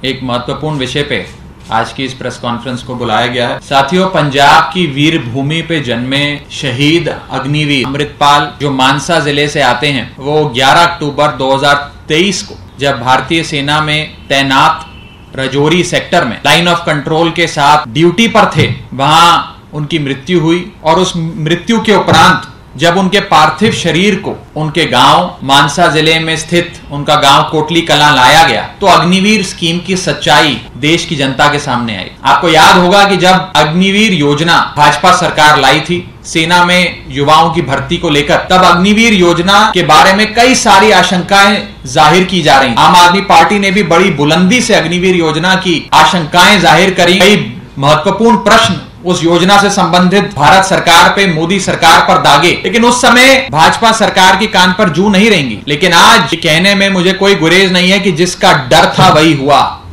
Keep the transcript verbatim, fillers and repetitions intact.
एक महत्वपूर्ण विषय पे आज की इस प्रेस कॉन्फ्रेंस को बुलाया गया है। साथियों, पंजाब की वीर भूमि पे जन्मे शहीद अग्निवीर अमृतपाल जो मानसा जिले से आते हैं, वो ग्यारह अक्टूबर दो हज़ार तेईस को जब भारतीय सेना में तैनात राजौरी सेक्टर में लाइन ऑफ कंट्रोल के साथ ड्यूटी पर थे, वहां उनकी मृत्यु हुई। और उस मृत्यु के उपरांत जब उनके पार्थिव शरीर को उनके गांव मानसा जिले में स्थित उनका गांव कोटली कलां लाया गया, तो अग्निवीर स्कीम की सच्चाई देश की जनता के सामने आई। आपको याद होगा कि जब अग्निवीर योजना भाजपा सरकार लाई थी सेना में युवाओं की भर्ती को लेकर, तब अग्निवीर योजना के बारे में कई सारी आशंकाएं जाहिर की जा रही। आम आदमी पार्टी ने भी बड़ी बुलंदी से अग्निवीर योजना की आशंकाएं जाहिर करी। कई महत्वपूर्ण प्रश्न उस योजना से संबंधित भारत सरकार पे, मोदी सरकार पर दागे, लेकिन उस समय भाजपा सरकार की कान पर जू नहीं रहेंगी। लेकिन आज कहने में मुझे कोई गुरेज नहीं है कि जिसका डर था वही हुआ।